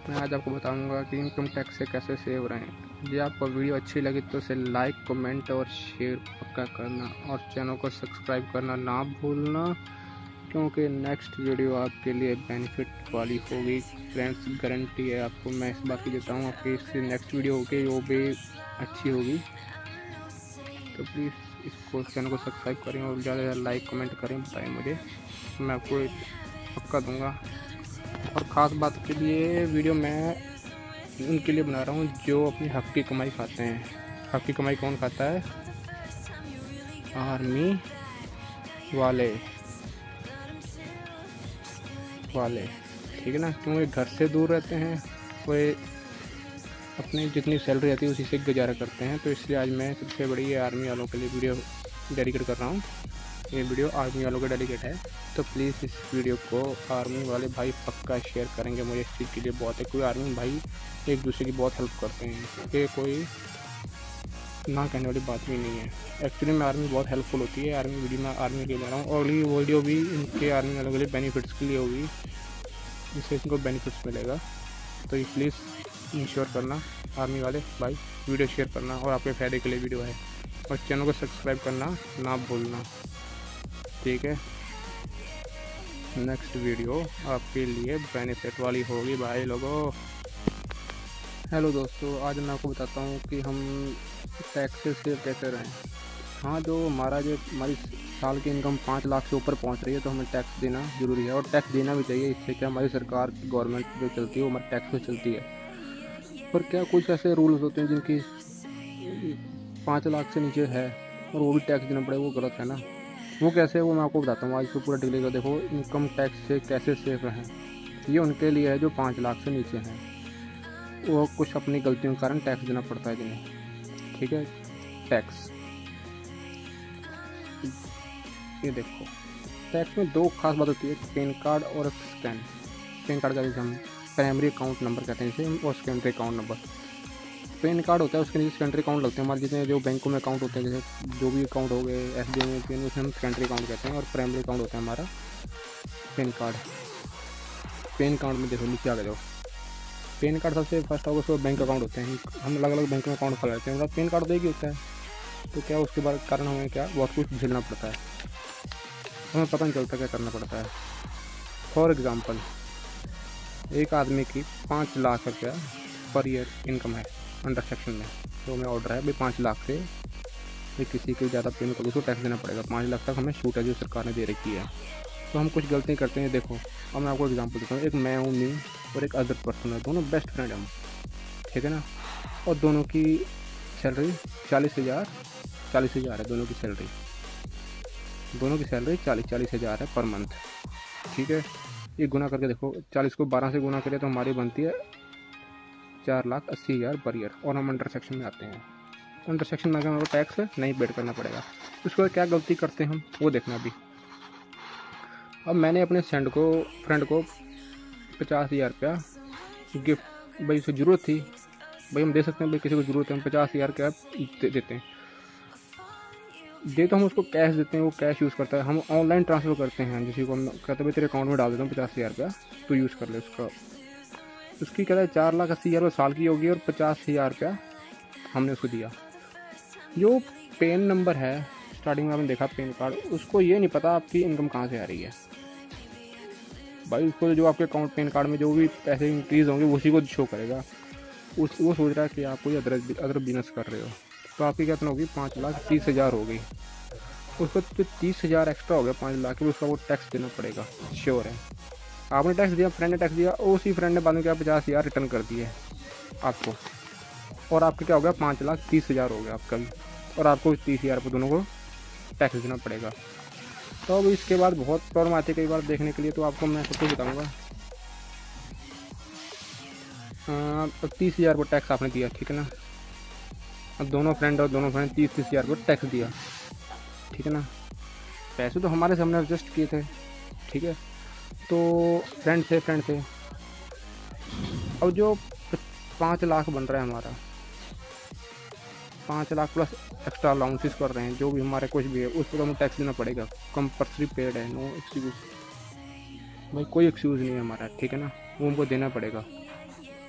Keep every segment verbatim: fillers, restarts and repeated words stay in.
मैं आज आपको बताऊंगा कि इनकम टैक्स से कैसे सेव रहें। यदि आपको वीडियो अच्छी लगी तो इसे लाइक, कमेंट और शेयर पक्का करना और चैनल को सब्सक्राइब करना ना भूलना, क्योंकि नेक्स्ट वीडियो आपके लिए बेनिफिट वाली होगी। फ्रेंड्स, गारंटी है आपको, मैं इस बात की देता हूँ आपकी इससे नेक्स्ट वीडियो होगी वो भी अच्छी होगी। तो प्लीज़ इसको चैनल को सब्सक्राइब करें और ज़्यादा से ज़्यादा लाइक कमेंट करें, बताएं मुझे, मैं आपको पक्का दूंगा। और ख़ास बात के लिए वीडियो मैं उनके लिए बना रहा हूँ जो अपनी हक की कमाई खाते हैं। हक की कमाई कौन खाता है? आर्मी वाले वाले ठीक है ना, क्योंकि घर से दूर रहते हैं, वे अपनी जितनी सैलरी रहती है उसी से गुजारा करते हैं। तो इसलिए आज मैं सबसे बड़ी आर्मी वालों के लिए वीडियो डेडिकेट कर रहा हूँ। ये वीडियो आर्मी वालों का डेडिकेट है, तो प्लीज़ इस वीडियो को आर्मी वाले भाई पक्का शेयर करेंगे। मुझे इस चीज़ के लिए बहुत है, कोई आर्मी भाई एक दूसरे की बहुत हेल्प करते हैं, ये कोई ना कहने वाली बात भी नहीं है। एक्चुअली में आर्मी बहुत हेल्पफुल होती है। आर्मी वीडियो मैं आर्मी के लिए बना रहा हूँ और ये वीडियो भी इनके आर्मी वालों के लिए बेनिफिट्स के लिए होगी, जिससे इनको बेनिफिट्स मिलेगा। तो ये प्लीज़ इंश्योर करना आर्मी वाले भाई, वीडियो शेयर करना और आपके फ़ायदे के लिए वीडियो है, और चैनल को सब्सक्राइब करना ना भूलना, ठीक है। नेक्स्ट वीडियो आपके लिए बेनिफिट वाली होगी भाई लोगों। हेलो दोस्तों, आज मैं आपको बताता हूँ कि हम टैक्स से सेव कैसे रहें। हाँ, जो हमारा जो हमारी साल की इनकम पाँच लाख से ऊपर पहुँच रही है तो हमें टैक्स देना ज़रूरी है, और टैक्स देना भी चाहिए। इससे क्या, हमारी सरकार गवर्नमेंट जो चलती है वो हमारे टैक्स पे चलती है। पर क्या कुछ ऐसे रूल्स होते हैं जिनकी पाँच लाख से नीचे है और वो भी टैक्स देना पड़े, वो गलत है ना। वो कैसे है वो मैं आपको बताता हूँ आज तो पूरा डिटेल का। देखो, इनकम टैक्स से कैसे सेफ रहें, ये उनके लिए है जो पाँच लाख से नीचे हैं, वो कुछ अपनी गलतियों के कारण टैक्स देना पड़ता है जिन्हें, ठीक है। टैक्स, ये देखो, टैक्स में दो खास बात होती है, पैन कार्ड और स्कैन। पैन कार्ड का जैसे हम प्राइमरी अकाउंट नंबर कहते हैं इसे, और secondary account number. PAN card होता है, उसके नीचे सेकेंडरी अकाउंट लगते हैं। हमारे जितने जो बैंकों में अकाउंट होते हैं, जैसे जो भी अकाउंट हो गए एस डी में, उसमें हम सेकेंडरी अकाउंट कहते हैं, और प्राइमरी अकाउंट होता है हमारा पैन कार्ड। पैन कार्ड में देखो नीचे आ गए, पैन कार्ड सबसे फर्स्ट होगा, उसके बैंक अकाउंट होते हैं। हम अलग अलग बैंक में अकाउंट खोल लेते हैं, मतलब पैन कार्ड तो एक ही होता है। तो क्या उसके बाद कारण हमें क्या बहुत कुछ झेलना पड़ता है, हमें पता नहीं चलता क्या करना पड़ता है। फॉर एग्ज़ाम्पल, एक आदमी की पाँच लाख रुपया पर ईयर इनकम है अंडर सेक्शन में, तो हमें ऑर्डर है भाई पाँच लाख से भाई किसी को ज़्यादा पेमेंट करो उसको टैक्स देना पड़ेगा। पाँच लाख तक हमें छूट है जो सरकार ने दे रखी है। तो हम कुछ गलतियाँ करते हैं। देखो, अब मैं आपको एग्जांपल देता हूँ। एक मैं हूँ, मी और एक अदर पर्सन है, दोनों बेस्ट फ्रेंड हम, ठीक है ना। और दोनों की सैलरी चालीस हज़ार चालीस हज़ार है दोनों की सैलरी। दोनों की सैलरी चालीस चालीस हज़ार है पर मंथ, ठीक है। ये गुना करके देखो, चालीस को बारह से गुना करें तो हमारी बनती है चार लाख अस्सी हज़ार पर ईयर। और हम अंडर सेक्शन में आते हैं। अंडर सेक्शन में अगर हमारे टैक्स नहीं पेड करना पड़ेगा। उसके बाद क्या गलती करते हैं हम, वो देखना अभी। अब मैंने अपने फ्रेंड को फ्रेंड को पचास हज़ार रुपया गिफ्ट, भाई उसे ज़रूरत थी, भाई हम दे सकते हैं, भाई किसी को ज़रूरत है हम पचास हज़ार क्या दे देते हैं। दे तो हम उसको कैश देते हैं, वो कैश यूज़ करता है। हम ऑनलाइन ट्रांसफ़र करते हैं, जिसी को हम कहते हैं भाई तेरे अकाउंट में डाल देता हूँ पचास हज़ार रुपया, तो यूज़ कर ले उसका। उसकी कहता है चार लाख अस्सी हज़ार साल की होगी, और पचास हज़ार रुपया हमने उसको दिया। जो पैन नंबर है, स्टार्टिंग में आपने देखा पैन कार्ड, उसको ये नहीं पता आपकी इनकम कहाँ से आ रही है भाई। उसको जो आपके अकाउंट पैन कार्ड में जो भी पैसे इंक्रीज़ होंगे उसी को शो करेगा। उस वो सोच रहा है कि आप कोई अदर अदर बिजनेस कर रहे हो। तो आपकी कितना होगी, पाँच लाख तीस हज़ार हो गई। उसको तो तीस हज़ार एक्स्ट्रा हो गया पाँच लाख में, उसका वो टैक्स देना पड़ेगा, श्योर है। आपने टैक्स दिया, फ्रेंड ने टैक्स दिया, और उसी फ्रेंड ने बाद में क्या पचास हज़ार रिटर्न कर दिए आपको, और आपका क्या हो गया, पाँच लाख तीस हज़ार हो गया आपका भी, और आपको तीस हज़ार पर दोनों को टैक्स देना पड़ेगा। तो अब इसके बाद बहुत प्रॉब्लम आती है कई बार देखने के लिए। तो आपको मैं सब कुछ बताऊँगा। अब तीस हज़ार को टैक्स आपने दिया, ठीक है ना। अब दोनों फ्रेंड और दोनों फ्रेंड तीस तीस हज़ार को टैक्स दिया, ठीक है ना। पैसे तो हमारे सामने एडजस्ट किए थे, ठीक है। तो फ्रेंड थे फ्रेंड थे अब जो पाँच लाख बन रहा है हमारा, पाँच लाख प्लस एक्स्ट्रा अलाउंसेस कर रहे हैं, जो भी हमारे कुछ भी है उस पर हमें टैक्स देना पड़ेगा। कंपल्सरी पेड है, नो एक्सक्यूज भाई, कोई एक्सक्यूज़ नहीं है हमारा, ठीक है ना। वो हमको देना पड़ेगा।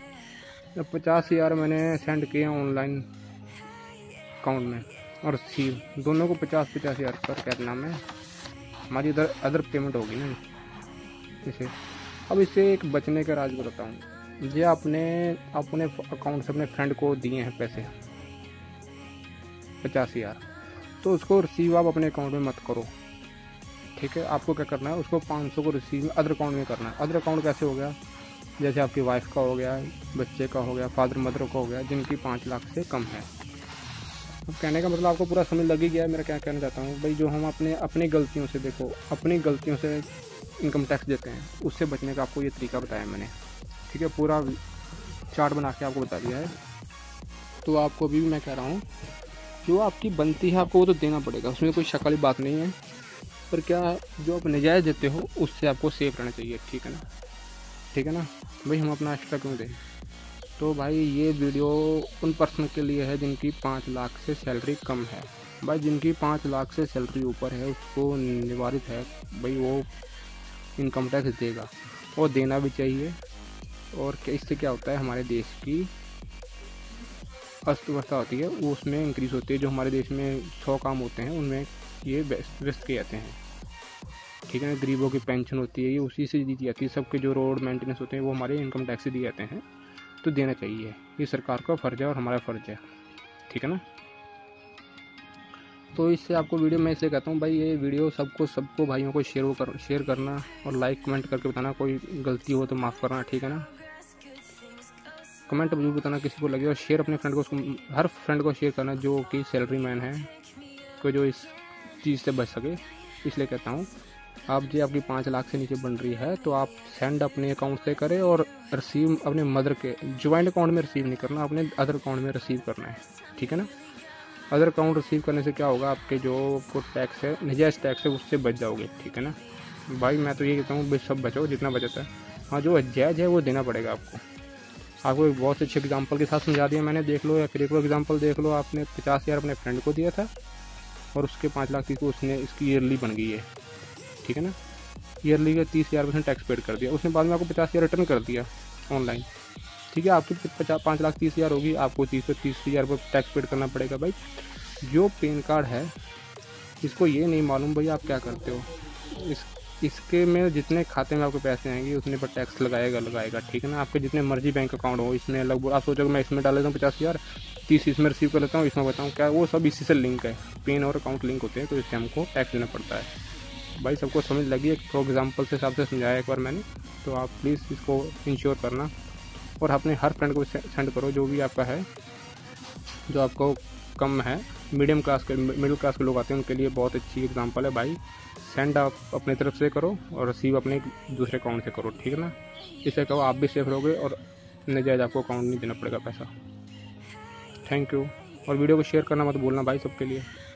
पचास हज़ार मैंने सेंड किए ऑनलाइन अकाउंट में और रिसीव दोनों को पचास पचास हज़ार पर क्या नाम है हमारी इधर अदर पेमेंट होगी ना इसे। अब इससे एक बचने का राज बताता हूँ। ये आपने अपने अकाउंट से अपने फ्रेंड को दिए हैं पैसे पचास हज़ार, तो उसको रिसीव आप अपने अकाउंट में मत करो, ठीक है। आपको क्या करना है, उसको पाँच सौ को रिसीव अदर अकाउंट में करना है। अदर अकाउंट कैसे हो गया, जैसे आपकी वाइफ का हो गया, बच्चे का हो गया, फादर मदर का हो गया, जिनकी पाँच लाख से कम है। अब कहने का मतलब आपको पूरा समझ लग ही गया है मेरा क्या कहना चाहता हूँ भाई। जो हम अपने अपनी गलतियों से, देखो अपनी गलतियों से इनकम टैक्स देते हैं, उससे बचने का आपको ये तरीका बताया मैंने, ठीक है। पूरा चार्ट बना के आपको बता दिया है। तो आपको अभी भी मैं कह रहा हूँ, जो आपकी बनती है आपको वो तो देना पड़ेगा, उसमें कोई शक वाली बात नहीं है। पर क्या जो आप नजायज़ देते हो उससे आपको सेफ रहना चाहिए, ठीक है ना, ठीक है ना भाई। हम अपना एक्स्ट्रा क्यों दें। तो भाई ये वीडियो उन पर्सन के लिए है जिनकी पाँच लाख से सैलरी कम है। भाई जिनकी पाँच लाख से सैलरी ऊपर है उसको निवारित है भाई, वो इनकम टैक्स देगा, वो देना भी चाहिए। और क्या इससे क्या होता है, हमारे देश की अर्थव्यवस्था होती है वो उसमें इंक्रीज़ होती है। जो हमारे देश में सौ काम होते हैं उनमें ये व्यस्त किए जाते हैं, ठीक है ना। गरीबों की पेंशन होती है ये उसी से दी जाती है। सबके जो रोड मेंटेनेंस होते हैं वो हमारे इनकम टैक्स से दिए जाते हैं, तो देना चाहिए। ये सरकार का फ़र्ज़ है और हमारा फ़र्ज़ है, ठीक है ना। तो इससे आपको वीडियो मैं इसलिए कहता हूँ भाई, ये वीडियो सबको सबको भाइयों को शेयर कर शेयर करना और लाइक कमेंट करके बताना, कोई गलती हो तो माफ़ करना, ठीक है ना। कमेंट जरूर बताना किसी को लगे, और शेयर अपने फ्रेंड को, उसको हर फ्रेंड को शेयर करना जो कि सैलरी मैन है, को जो इस चीज़ से बच सके। इसलिए कहता हूँ आप जी आपकी पाँच लाख से नीचे बन रही है तो आप सेंड अपने अकाउंट से करें, और रिसीव अपने मदर के ज्वाइंट अकाउंट में रिसीव नहीं करना, अपने अदर अकाउंट में रिसीव करना है, ठीक है ना। अदर अकाउंट रिसीव करने से क्या होगा, आपके जो को टैक्स है, नजायज़ टैक्स है, उससे बच जाओगे, ठीक है ना भाई। मैं तो ये कहता हूँ भाई सब बचो जितना बचता है। हाँ जो जायज़ है वो देना पड़ेगा आपको। आपको एक बहुत अच्छे एग्जांपल के साथ समझा दिया मैंने, देख लो। या फिर एक और एग्जांपल देख लो, आपने पचास हज़ार अपने फ्रेंड को दिया था और उसके पाँच लाख को उसने इसकी ईयरली बन गई है, ठीक है ना। ईयरली का तीस हज़ार परसेंट टैक्स पेड कर दिया उसने, बाद में आपको पचास हज़ार रिटर्न कर दिया ऑनलाइन, ठीक है। आपकी पचास पाँच लाख तीस हज़ार होगी, आपको तीस पे तीस हज़ार पर टैक्स पेड करना पड़ेगा भाई। जो पैन कार्ड है इसको ये नहीं मालूम भाई आप क्या करते हो, इस इसके में जितने खाते में आपके पैसे आएंगे उतने पर टैक्स लगाएगा लगाएगा ठीक है ना। आपके जितने मर्जी बैंक अकाउंट हो, इसमें लगभग आप सोचोगे मैं इसमें डाल लेता हूँ पचास हज़ार, तीस इसमें रिसीव कर लेता हूँ, इसमें बताऊँ क्या, वो सब इसी से लिंक है, पेन और अकाउंट लिंक होते हैं, तो इससे हमको टैक्स देना पड़ता है। भाई सबको समझ लगी, एक फॉर एग्जाम्पल से हिसाब से समझाया एक बार मैंने, तो आप प्लीज़ इसको इंश्योर करना और अपने हर फ्रेंड को सेंड करो जो भी आपका है, जो आपको कम है। मीडियम क्लास के मिडिल क्लास के लोग आते हैं उनके लिए बहुत अच्छी एग्जांपल है भाई। सेंड आप अपने तरफ से करो और रिसीव अपने दूसरे अकाउंट से करो, ठीक है ना। इससे कहो आप भी सेफ रहोगे और नजायज़ आपको अकाउंट नहीं देना पड़ेगा पैसा। थैंक यू, और वीडियो को शेयर करना मत भूलना भाई सबके लिए।